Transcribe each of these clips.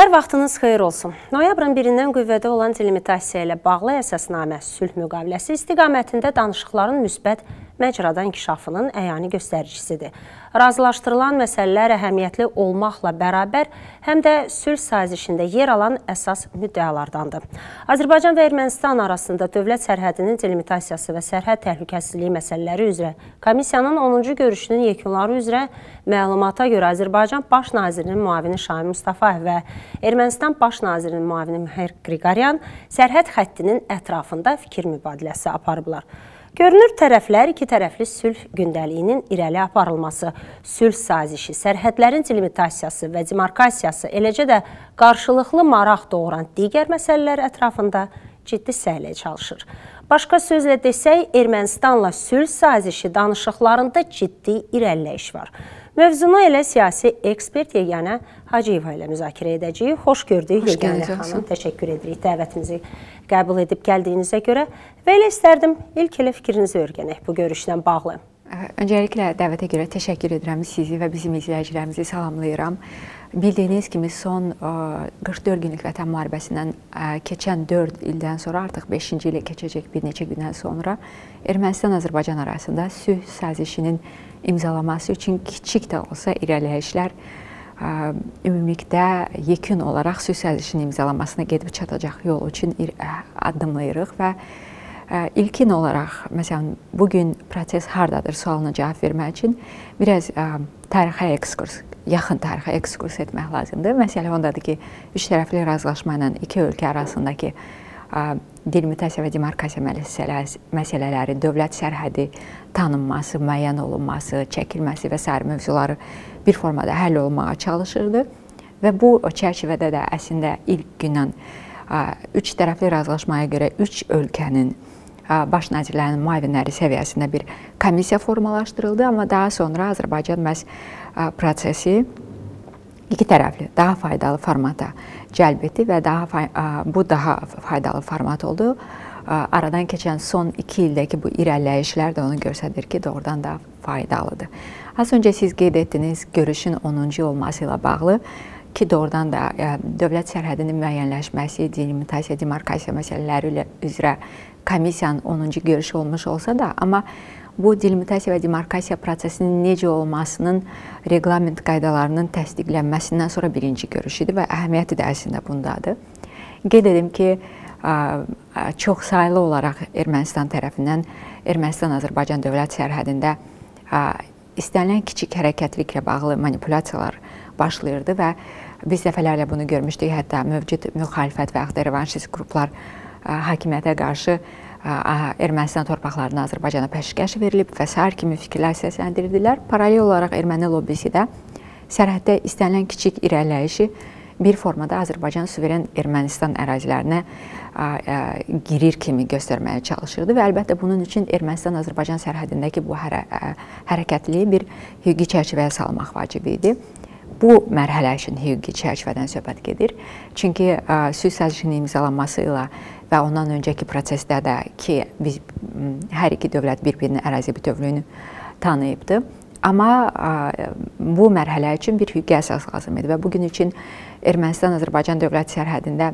Hər vaxtınız xeyir olsun. Noyabrın 1-dən qüvvədə olan delimitasiya ilə bağlı əsasnamə sülh müqaviləsi istiqamətində danışıqların müsbət məcrada inkişafının əyani göstəricisidir. Razılaşdırılan məsələlər əhəmiyyətli olmaqla bərabər həm də sülh sazişində yer alan əsas müddəalardandır. Azərbaycan və Ermənistan arasında dövlət sərhədinin delimitasiyası və sərhəd təhlükəsizliyi məsələləri üzrə komissiyanın 10-cu görüşünün yekunları üzrə məlumata görə Azərbaycan Baş Nazirinin müavini Şahin Mustafayev və Ermənistan Baş Nazirinin müavini Mihir Qriqoryan sərhəd xəttinin ətrafında fikir mübadiləsi aparıblar. Görünür, tərəflər iki tərəfli sülh gündəliyinin irəli aparılması, sülh sazişi, sərhədlərin delimitasiyası və demarkasiyası, eləcə də qarşılıqlı maraq doğuran digər məsələlər ətrafında ciddi səhiylə çalışır. Başqa sözlə desək, Ermənistanla sülh sazişi danışıqlarında ciddi irəliləyiş var. Mövzunu elə siyasi ekspert Yeganə Hacıyeva ilə müzakirə edəcəyik. Xoş gördük Yeganə xanım. Təşəkkür edirik dəvətimizi qəbul edib gəldiyinizə görə. Və elə istərdim ilk elə fikrinizi öyrənək bu görüşlə bağlı. Öncəliklə dəvətə görə təşəkkür edirəm sizi və bizim izləyicilərimizi salamlayıram. Bildiyiniz kimi son 44 günlük vətən müharibəsindən keçən 4 ildən sonra artıq 5-ci ilə keçəcək bir neçə gündən sonra Ermənistan-Azərbaycan arasında sülh sazişinin imzalaması üçün kiçik də olsa irəliləyişlər ümumilikdə yekun olaraq sülh sazişinin imzalamasına gedib çatacaq yol üçün addımlayırıq və ilkin olaraq, məsələn, bugün proses hardadır sualına cavab vermək üçün biraz tarixə ekskurs, yaxın tarixə ekskurs etmək lazımdır. Məsələ ondadır ki, üç tərəfli razılaşma ilə iki ölkə arasındakı delimitasiya və demarkasiya məsələləri, dövlət sərhədi tanınması, müəyyən olunması, çəkilməsi və sair mövzuları bir formada həll olunmağa çalışırdı. Və bu çərçivədə də əslində ilk gündən üç tərəfli razılaşmaya görə üç ölkənin baş nazirlərinin müavinləri səviyyəsində bir komissiya formalaşdırıldı, amma daha sonra Azərbaycan məhz prosesi iki tərəfli, daha faydalı formata cəlb etdi və bu daha faydalı format oldu. Aradan keçən son 2 ildəki bu irəliləyişlər də onu göstərir ki, doğrudan da faydalıdır. Az öncə siz qeyd etdiniz görüşün 10-cu olması ilə bağlı ki, doğrudan da dövlət sərhədinin müəyyənləşməsi, delimitasiya, demarkasiya məsələləri üzrə komissiyanın 10-cu görüşü olmuş olsa da, amma bu delimitasiya və demarkasiya prosesinin necə olmasının reqlament qaydalarının təsdiqlənməsindən sonra birinci görüşüdür və əhəmiyyəti də əslində bundadır. Qeyd edim ki, çox saylı olaraq Ermənistan tərəfindən Ermənistan-Azərbaycan dövlət sərhədində istənilən kiçik hərəkətliklə bağlı manipulyasiyalar başlayırdı və biz dəfələrlə bunu görmüşdük. Hətta mövcud müxalifət və yaxud da revanşist qruplar hakimiyyətə qarşı Ermənistan torpaqlarına Azərbaycana peşkəş verilib və sair kimi fikirlər səsləndirdilər. Paralel olaraq erməni lobbisi də sərhəddə istənilən kiçik irəliləyişi bir formada Azərbaycan suveren Ermənistan ərazilərinə girir kimi göstərməyə çalışırdı və əlbəttə bunun üçün Ermənistan-Azərbaycan sərhədindəki bu hərəkətliliyi bir hüquqi çərçivəyə salmaq vacib idi. Bu mərhələ üçün hüquqi çərçivədən söhbət gedir. Çünki sülh sazişinin imzalanması ilə və ondan öncəki prosesdə də ki, biz hər iki dövlət bir-birinin ərazi bütövlüyünü tanıyıbdır. Amma bu mərhələ üçün bir hüquqi əsas lazım idi və bugün üçün Ermənistan-Azərbaycan dövlət sərhədində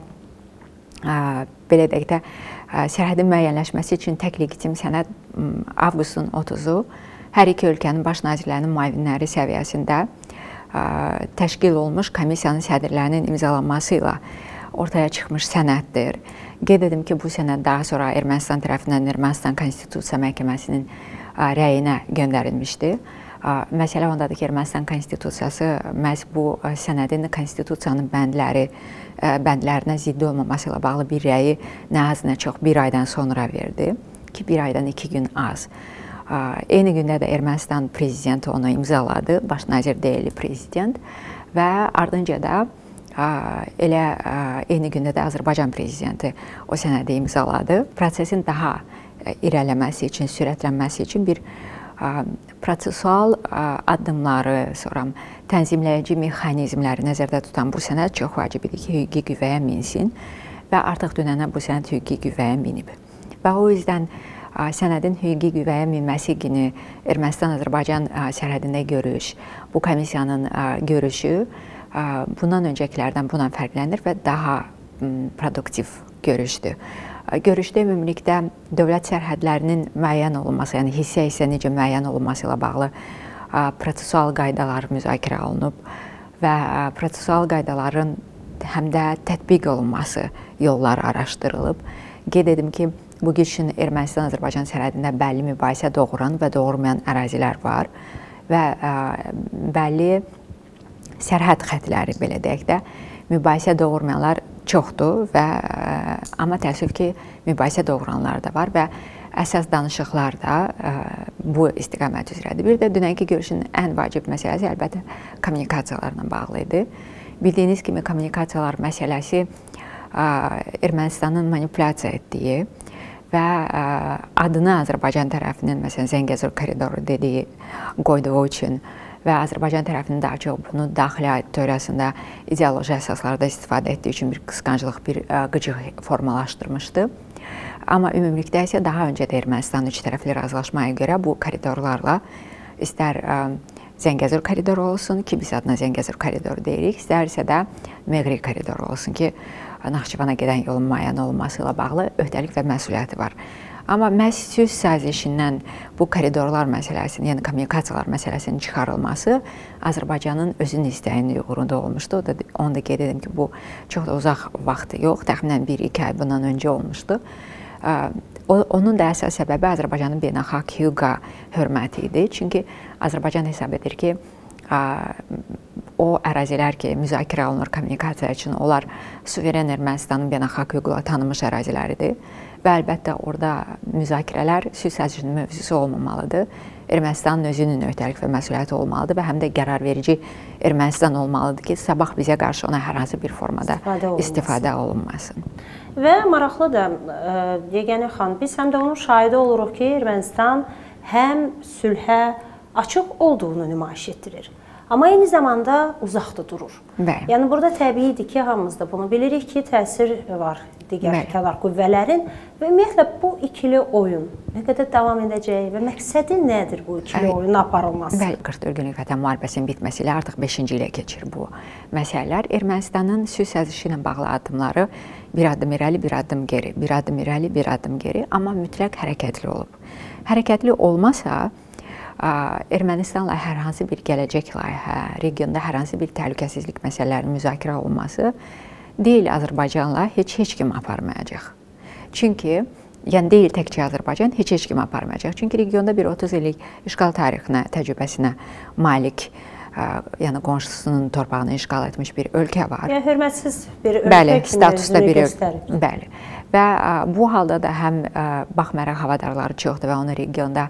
belə deyək də sərhədin müəyyənləşməsi üçün tək legitim sənəd avqustun 30-u hər iki ölkənin baş nazirlərinin müavinləri səviyyəsində təşkil olmuş komissiyanın sədrlərinin imzalanması ilə ortaya çıxmış sənəddir. Qeyd edim ki, bu sənəd daha sonra Ermənistan tərəfindən Ermənistan Konstitusiya Məhkəməsinin rəyinə göndərilmişdi. Məsələ ondadır ki, Ermənistan Konstitusiyası məhz bu sənədin konstitusiyanın bəndlərinə ziddi olmaması ilə bağlı bir rəyi nə az nə çox bir aydan sonra verdi ki, bir aydan 2 gün az. Eyni gündə də Ermənistan prezidenti onu imzaladı, baş nazir deyil prezident və ardınca da elə eyni gündə də Azərbaycan prezidenti o sənədi imzaladı. Prosesin daha irəliləməsi üçün, sürətlənməsi üçün bir prosesual addımları, sonra tənzimləyici mexanizmləri nəzərdə tutan bu sənəd çox vacib idi ki, hüquqi qüvvəyə minsin və artıq dünənə bu sənəd hüquqi qüvvəyə minib. Və o yüzden sənədin hüquqi qüvvəyə minməsi günü Ermənistan-Azərbaycan sərhədində görüş, bu komissiyanın görüşü bundan öncəkilərdən buna fərqlənir və daha produktiv görüşdür. Görüşdə ümumilikdə dövlət sərhədlərinin müəyyən olunması, yəni hissə-hissə necə müəyyən olunması ilə bağlı prosesual qaydalar müzakirə olunub və prosesual qaydaların həm də tətbiq olunması yolları araşdırılıb. Qeyd edim ki, bu gün Ermənistan-Azərbaycan sərhədində bəlli mübahisə doğuran və doğurmayan ərazilər var və bəlli sərhəd xətləri, belə deyək də, mübahisə doğurmayanlar çoxdur və amma təəssüf ki, mübahisə doğuranlar da var və əsas danışıqlar da bu istiqamət üzrədir. Bir də dünənki görüşün ən vacib məsələsi əlbəttə kommunikasiyalarla bağlı idi. Bildiyiniz kimi kommunikasiyalar məsələsi Ermənistanın manipulyasiya etdiyi və adını Azərbaycan tərəfinin, məsələn, Zəngəzur koridoru dediyi qoyduğu üçün və Azərbaycan tərəfinin daha çox bunu daxili auditoriyasında ideoloji əsaslarda istifadə etdiyi üçün bir qısqanclıq, bir qıcıq formalaşdırmışdı. Amma ümumilikdə isə daha öncə də Ermənistan üç tərəfli razılaşmaya görə bu koridorlarla istər Zəngəzur koridoru olsun ki, biz adına Zəngəzur koridoru deyirik, istərsə də Meğri koridoru olsun ki, Naxçıvana gedən yolun müəyyən olunması ilə bağlı öhdəlik və məsuliyyəti var. Amma məhz sülh sazişindən bu koridorlar məsələsinin, yəni kommunikasiyalar məsələsinin çıxarılması Azərbaycanın özünün istəyinin uğrunda olmuşdu. Onu da qeyd edim ki, bu çox da uzaq vaxt yox, təxminən 1-2 ay bundan öncə olmuşdu. Onun da əsas səbəbi Azərbaycanın beynəlxalq hüquqa hörməti idi. Çünki Azərbaycan hesab edir ki, o ərazilər ki, müzakirə olunur kommunikasiya üçün, onlar suveren Ermənistanın beynəlxalq hüquqla tanınmış əraziləridir. Və əlbəttə orada müzakirələr sülh sazişinin mövzusu olmamalıdır. Ermənistanın özünün öhdəlik və məsuliyyəti olmalıdır və həm də qərarverici Ermənistan olmalıdır ki, sabah bizə qarşı ona hər hansı bir formada istifadə olunmasın. Və maraqlıdır, Yeganə xanım, biz həm də onun şahidi oluruq ki, Ermənistan həm sülhə açıq olduğunu nümayiş etdirir. Amma eyni zamanda uzaqda durur. Bəli. Yəni burada təbiidir ki, hamımız da bunu bilirik ki, təsir var digər kənar qüvvələrin və ümumiyyətlə bu ikili oyun nə qədər davam edəcək və məqsədi nədir bu ikili oyunun aparılması? Bəli, 44 günlük Vətən müharibəsinin bitməsi ilə artıq 5-ci ilə keçir bu məsələlər. Ermənistanın sülh sazişi ilə bağlı addımları bir addım irəli, bir addım geri, bir addım irəli, bir addım geri, amma mütləq hərəkətli olub. Hərəkətli olmasa, Ermənistanla hər hansı bir gələcək layihə, regionda hər hansı bir təhlükəsizlik məsələlərinin müzakirə olunması deyil Azərbaycanla heç kim aparmayacaq. Çünki, yəni deyil təkcə Azərbaycan, heç kim aparmayacaq. Çünki regionda bir 30 illik işğal tarixinə, təcrübəsinə malik, yəni qonşusunun torpağını işğal etmiş bir ölkə var. Yəni hörmətsiz bir ölkə kimi özünü göstərir. Bəli. Və bu halda da həm baxmayaraq havadarları çoxdur və onu regionda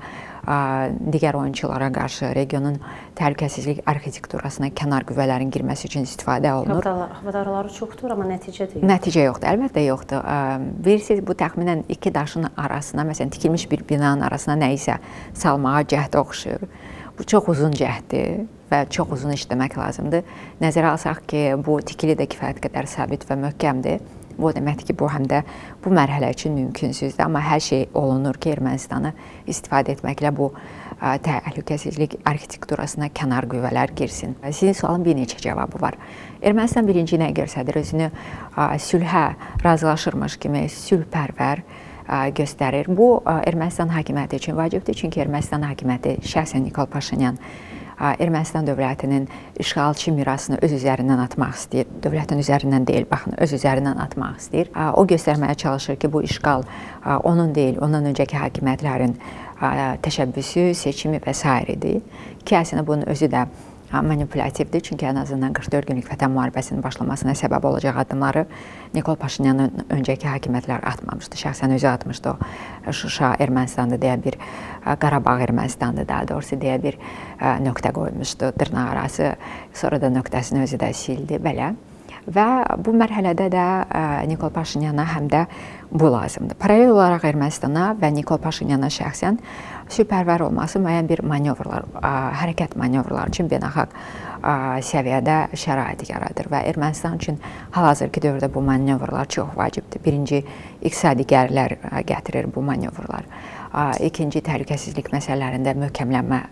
digər oyunçulara qarşı regionun təhlükəsizlik arxitekturasına kənar qüvvələrin girməsi üçün istifadə olunur. Havadarları çoxdur, amma nəticə deyil. Nəticə yoxdur, əlbəttə yoxdur. Bilirsiniz, bu təxminən iki daşın arasına, məsələn, tikilmiş bir binanın arasına nə isə salmağa cəhdə oxşuyur. Bu çox uzun cəhdir və çox uzun işləmək lazımdır. Nəzərə alsaq ki, bu tikili də kifayət qədər sabit və möhkəmdir. Bu deməkdir ki, bu həm də bu mərhələ üçün mümkünsüzdür. Amma hər şey olunur ki, Ermənistanı istifadə etməklə bu təhlükəsizlik arxitekturasına kənar qüvvələr girsin. Sizin sualın bir neçə cavabı var. Ermənistan birinci nə göstərir? Özünü sülhə razılaşırmış kimi sülhpərvər göstərir. Bu Ermənistan hakimiyyəti üçün vacibdir. Çünki Ermənistan hakimiyyəti şəxsən Nikol Paşinyan Ermənistan dövlətinin işğalçı mirasını öz üzərindən atmaq istəyir. Dövlətin üzərindən deyil, baxın, öz üzərindən atmaq istəyir. O göstərməyə çalışır ki, bu işğal onun deyil, ondan öncəki hakimiyyətlərin təşəbbüsü, seçimi və s. idi. Ki, əslində bunun özü də manipulativdir. Çünki ən azından 44 günlük Vətən müharibəsinin başlamasına səbəb olacaq addımları Nikol Paşinyanın öncəki hakimiyyətlər atmamışdı. Şəxsən özü atmışdı. O Şuşa Ermənistan'da deyə bir, Qarabağ Ermənistan'da daha doğrusu deyə bir nöqtə qoymuşdu dırnaq arası. Sonra da nöqtəsini özü də sildi, belə. Və bu mərhələdə də Nikol Paşinyana həm də bu lazımdır. Paralel olaraq Ermənistana və Nikol Paşinyana şəxsən sülhpərvər olması müəyyən bir manevrlar, hərəkət manevrları üçün beynəlxalq səviyyədə şərait yaradır və Ermənistan üçün hal-hazırki dövrdə bu manevrlar çox vacibdir. Birinci, iqtisadi gəlirlər gətirir bu manevrlar. İkinci, təhlükəsizlik məsələlərində möhkəmlənmə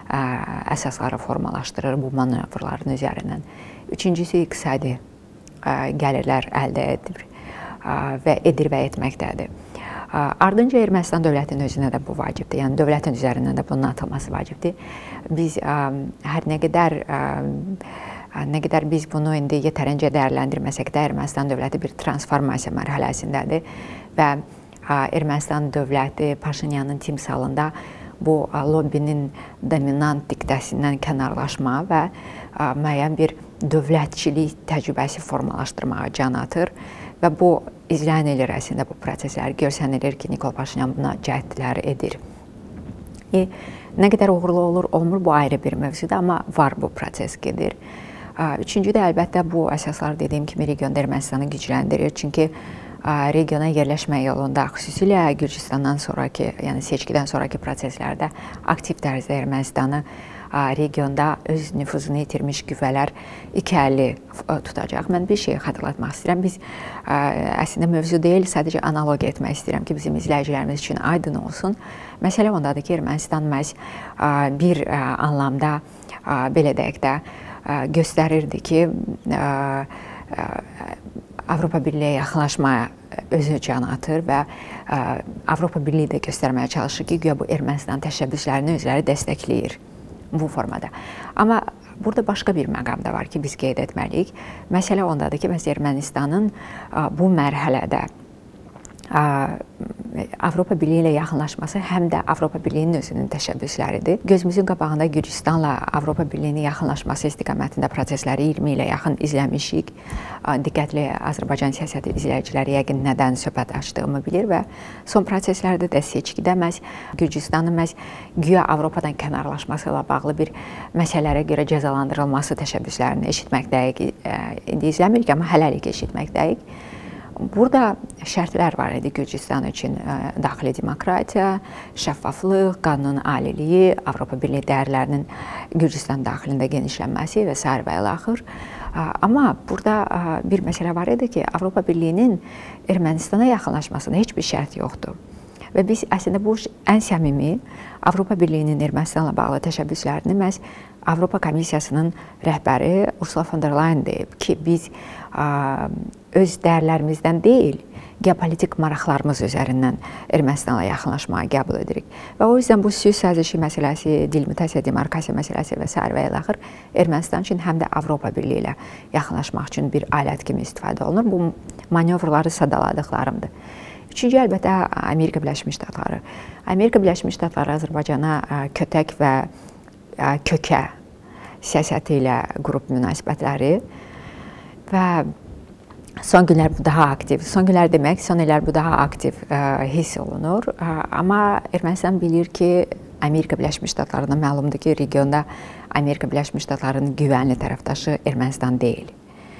əsasları formalaşdırır bu manevrların üzərindən. Üçüncüsü iqtisadi gəlirlər əldə edir və etməkdədir. Ardınca Ermənistan dövlətinin özünə də bu vacibdir. Yəni dövlətin üzərindən də bunun atılması vacibdir. Biz hər nə qədər biz bunu indi yetərincə dəyərləndirməsək də Ermənistan dövləti bir transformasiya mərhələsindədir və Ermənistan dövləti Paşinyanın timsalında bu lobbinin dominant diktəsindən kənarlaşma və müəyyən bir dövlətçilik təcrübəsi formalaşdırmağa can atır və bu izlənilir əslində bu proseslər, görsənilir ki, Nikol Paşinyan buna cəhdlər edir. Nə qədər uğurlu olur, olmur, bu ayrı bir mövzudur, amma var bu proses gedir. Üçüncü də əlbəttə bu əsaslar dediyim kimi regionda Ermənistanı gücləndirir, çünki regiona yerləşmə yolunda, xüsusilə Gürcüstandan sonraki, yəni seçkidən sonraki proseslərdə aktiv tərzdə Ermənistanı regionda öz nüfuzunu itirmiş qüvvələr iki əlli tutacaq. Mən bir şey xatırlatmaq istəyirəm. Biz əslində mövzu deyil, sadəcə analoq etmək istəyirəm ki, bizim izləyicilərimiz üçün aydın olsun. Məsələ ondadır ki, Ermənistan məhz bir anlamda, belə deyək də, göstərirdi ki, Avropa Birliyə yaxınlaşmaya özü can atır və Avropa Birliyi də göstərməyə çalışır ki, güya bu Ermənistan təşəbbüslərini özləri dəstəkləyir bu formada. Amma burada başqa bir məqam da var ki, biz qeyd etməliyik. Məsələ ondadır ki, Ermənistanın bu mərhələdə Avropa Birliyi ilə yaxınlaşması həm də Avropa Birliyinin özünün təşəbbüsləridir. Gözümüzün qabağında Gürcüstanla Avropa Birliyinin yaxınlaşması istiqamətində prosesləri 20 ilə yaxın izləmişik. Diqqətli Azərbaycan siyasəti izləyiciləri yəqin nədən söhbət açdığımı bilir və son proseslərdə də seçkidə məhz Gürcüstanın məhz güya Avropadan kənarlaşması ilə bağlı bir məsələlərə görə cəzalandırılması təşəbbüslərini eşitməkdəyik. İndi izləmirik, amma hələlik eşitməkdəyik. Burada şərtlər var idi Gürcüstan üçün: daxili demokratiya, şəffaflıq, qanunun aliliyi, Avropa Birliyi dəyərlərinin Gürcüstan daxilində genişlənməsi və sair və ilaxır. Amma burada bir məsələ var idi ki, Avropa Birliyinin Ermənistana yaxınlaşmasında heç bir şərt yoxdur. Və biz əslində bu ən səmimi Avropa Birliyinin Ermənistanla bağlı təşəbbüslərini məhz Avropa Komissiyasının rəhbəri Ursula von der Leyen deyib ki, biz öz dəyərlərimizdən deyil, geopolitik maraqlarımız üzərindən Ermənistanla yaxınlaşmağa qəbul edirik. Və o yüzden bu sülh sazişi məsələsi, delimitasiya, demarkasiya məsələsi və s. və ilaxır Ermənistan üçün həm də Avropa Birliyi ilə yaxınlaşmaq üçün bir alət kimi istifadə olunur. Bu manevrları sadaladıqlarımdır. Üçüncü, əlbəttə, Amerika Birləşmiş Ştatları. Amerika Birləşmiş Ştatları Azərbaycana kötək və kökə siyasəti ilə qrup münasibətləri və son günlər bu daha aktiv, son günlər demək, son illər bu daha aktiv hiss olunur. Amma Ermənistan bilir ki, Amerika Birləşmiş Ştatlarına məlumdur ki, regionda Amerika Birləşmiş Ştatlarının güvənli tərəfdaşı Ermənistan deyil.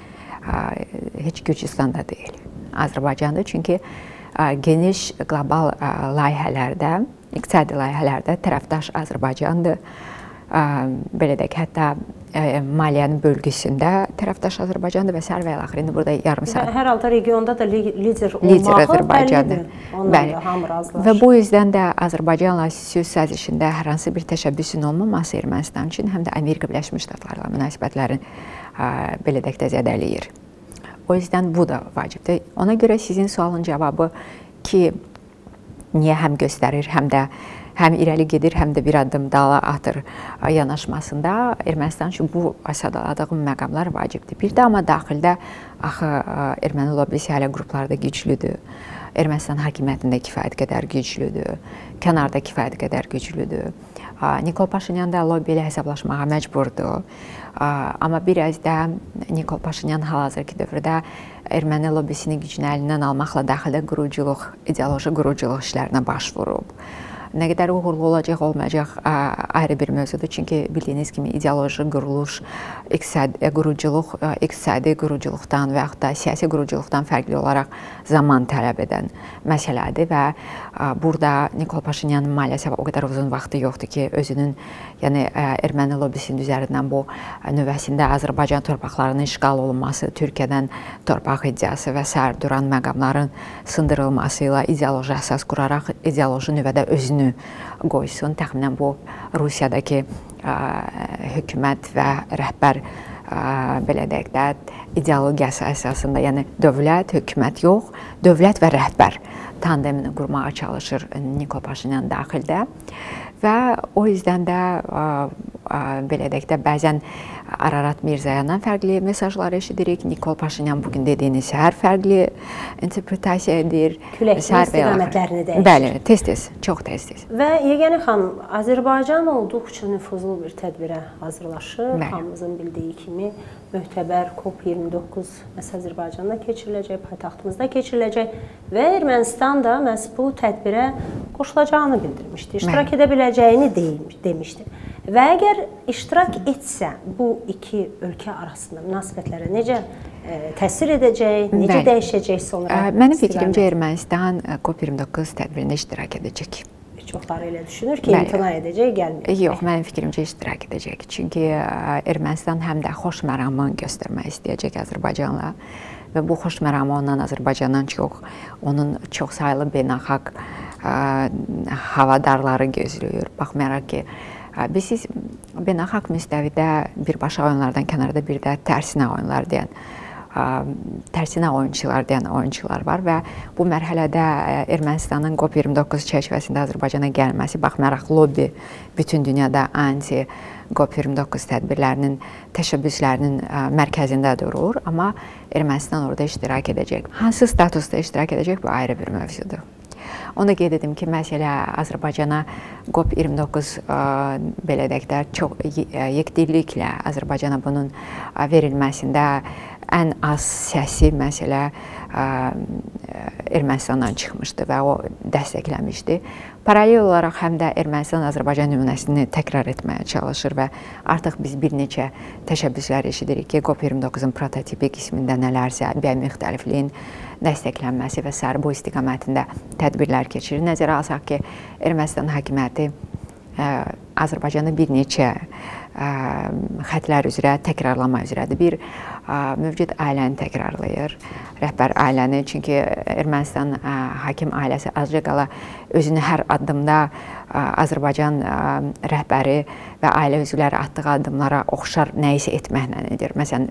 Heç Gürcüstan da deyil. Azərbaycandır, çünki geniş qlobal layihələrdə, iqtisadi layihələrdə tərəfdaş Azərbaycandır. Belə deyək, hətta maliyyənin bölgüsündə tərəfdaş Azərbaycandır və s. və ilaxır. İndi burada yarım saat. Hər halda regionda da lider olmağı bəllidir. Ondan da hamı razılaşır. Və bu yüzden də Azərbaycanla sülh sazişində hər hansı bir təşəbbüsün olmaması Ermənistan üçün həm də Amerika Birləşmiş Ştatlarla münasibətlərin belə deyək də zədələyir. O yüzden bu da vacibdir. Ona görə sizin sualın cavabı ki, niyə həm göstərir, həm irəli gedir, həm də bir addım dala atır yanaşmasında Ermənistan üçün bu sadaladığım məqamlar vacibdir. Bir də amma daxildə axı erməni lobbisi hələ qruplarda güclüdür. Ermənistan hakimiyyətində kifayət qədər güclüdür. Kənarda kifayət qədər güclüdür. Nikol Paşinyan da lobbi ilə hesablaşmağa məcburdur. Amma biraz da Nikol Paşinyan hal-hazırki dövrdə erməni lobbisini gücünü əlindən almaqla daxildə quruculuq, ideoloji quruculuq işlərinə başvurub. Nə qədər uğurlu olacaq, olmayacaq ayrı bir mövzudur. Çünki bildiyiniz kimi ideoloji quruluş, iqtisadi quruculuqdan və yaxud da siyasi quruculuqdan fərqli olaraq zaman tələb edən məsələdir və burada Nikol Paşinyanın maalesef o qədər uzun vaxtı yoxdur ki, özünün, yəni erməni lobbisinin üzərindən bu növəsində Azərbaycan torpaqlarının işğal olunması, Türkiyədən torpaq iddiası və s. duran məqamların sındırılması ilə ideoloji əsas quraraq ideoloji nüvədə özünü qoysun. Təxminən bu Rusiyadakı hökumət və rəhbər belə deyək də ideologiyası əsasında, yəni dövlət, hökumət yox, dövlət və rəhbər tandemini qurmağa çalışır Nikol Paşinyan daxildə və o yüzdən də belə deyək də bəzən Ararat Mirzoyandan fərqli mesajlar eşidirik. Nikol Paşinyan bugün dediyiniz hər fərqli interpretasiya edir. Küləkli istiqamətlərini dəyişir. Bəli, tez-tez, çox tez-tez. Və Yeganə xanım, Azərbaycan olduqca nüfuzlu bir tədbirə hazırlaşır. Hamımızın bildiyi kimi möhtəbər COP29 məhz Azərbaycanda keçiriləcək, paytaxtımızda keçiriləcək və Ermənistan da məhz bu tədbirə qoşulacağını bildirmişdi, iştirak edə biləcəyini demişdi. Və əgər iştirak etsə, bu iki ölkə arasında münasibətlərə necə təsir edəcək, necə dəyişəcək sonra? Mənim fikrimcə Ermənistan COP29 tədbirində iştirak edəcək. Çoxları elə düşünür ki, imtina edəcək, gəlməyəcək. Yox, mənim fikrimcə iştirak edəcək. Çünki Ermənistan həm də xoş məramı göstərmək istəyəcək Azərbaycanla və bu xoş məramı ondan Azərbaycandan çox, onun çox saylı beynəlxalq havadarları gözləyir. Baxmayaraq ki, biz beynəlxalq müstəvidə birbaşa oyunlardan kənarda bir də tərsinə oyunlar deyən, tərsinə oyunçular deyən oyunçular var və bu mərhələdə Ermənistanın COP29 çərçivəsində Azərbaycana gəlməsi, baxmayaraq lobbi bütün dünyada anti COP29 tədbirlərinin, təşəbbüslərinin mərkəzində durur, amma Ermənistan orada iştirak edəcək. Hansı statusda iştirak edəcək, bu ayrı bir mövzudur. Onu qeyd edim ki, məsələ Azərbaycana COP29 belə deyək də çox yekdilliklə Azərbaycana bunun verilməsində ən az səsi məsələ Ermənistandan çıxmışdı və o dəstəkləmişdi. Paralel olaraq həm də Ermənistan Azərbaycan nümunəsini təkrar etməyə çalışır və artıq biz bir neçə təşəbbüslər eşidirik ki, COP29-un prototipi qismində nələrsə, müxtəlifliyin dəstəklənməsi və sair bu istiqamətində tədbirlər keçirir. Nəzərə alsaq ki, Ermənistan hakimiyyəti Azərbaycanı bir neçə xətlər üzrə təkrarlama üzrədir. Bir, mövcud ailəni təkrarlayır, rəhbər ailəni. Çünki Ermənistan hakim ailəsi azca qala özünü hər addımda Azərbaycan rəhbəri və ailə üzvləri atdığı addımlara oxşar nəyisə etməklə edir. Məsələn,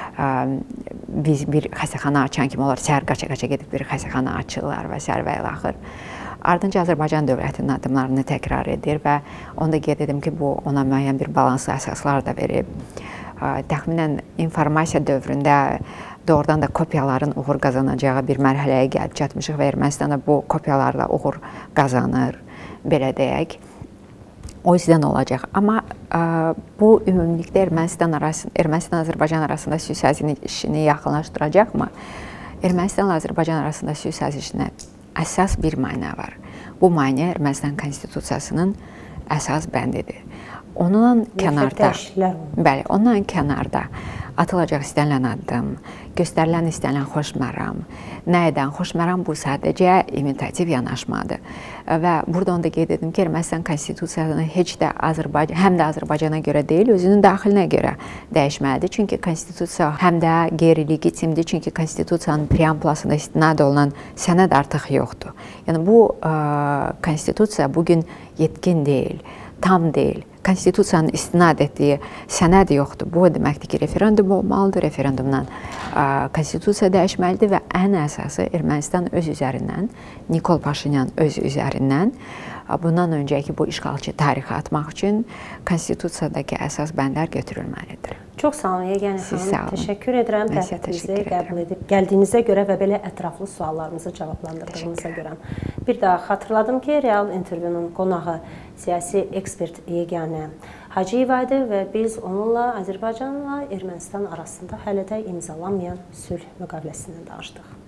biz bir xəstəxana açan kimi onlar səhər qaça-qaça gedib bir xəstəxana açırlar və s. və ilaxır. Ardınca Azərbaycan dövlətinin addımlarını təkrar edir və onu da qeyd edim ki, bu ona müəyyən bir balanslı əsaslar da verib. Təxminən informasiya dövründə doğrudan da kopyaların uğur qazanacağı bir mərhələyə gəlib çatmışıq və Ermənistan da bu kopyalarla uğur qazanır, belə deyək. O yüzden olacaq. Amma bu ümumilikdə Ermənistan-Azərbaycan arasında sülh sazişini yaxınlaşdıracaqmı? Ermənistan-Azərbaycan arasında sülh sazişinə əsas bir məna var. Bu məna Ermənistan konstitusiyasının əsas bəndidir. Ondan kənarda, bəli, ondan kənarda atılacaq istənilən addım, göstərilən istənilən xoş məram. Nə edən xoş məram bu sadəcə imitativ yanaşmadır. Və burada onu da qeyd edim ki, Ermənistan konstitusiyasını heç də həm də Azərbaycana görə deyil, özünün daxilinə görə dəyişməlidir. Çünki konstitusiya həm də qeyri-legitimdir. Çünki konstitusiyanın preambulasında istinad olunan sənəd artıq yoxdur. Yəni bu konstitusiya bugün yetkin deyil, tam deyil. Konstitusiyanın istinad etdiyi sənəd yoxdur. Bu deməkdir ki, referendum olmalıdır, referendumdan konstitusiya dəyişməlidir və ən əsası Ermənistan öz üzərindən, Nikol Paşinyan öz üzərindən bundan öncəki bu işğalçı tarixi atmaq üçün konstitusiyadakı əsas bəndlər götürülməlidir. Çox sağ olun Yeganə xanım. Təşəkkür edirəm dəvətinizi qəbul edib gəldiyinizə görə və belə ətraflı suallarımızı cavablandırdığınıza görə. Bir daha xatırladım ki, Real intervyunun qonağı siyasi ekspert Yeganə Hacıyeva idi və biz onunla Azərbaycanla Ermənistan arasında hələ də imzalanmayan sülh müqaviləsindən danışdıq.